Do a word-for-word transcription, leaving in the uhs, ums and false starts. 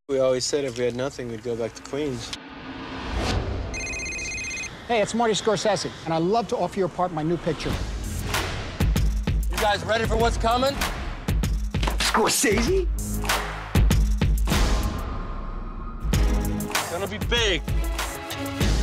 We always said if we had nothing, we'd go back to Queens. Hey, it's Marty Scorsese, and I'd love to offer you a part in my new picture. You guys ready for what's coming? Scorsese? It's gonna be big.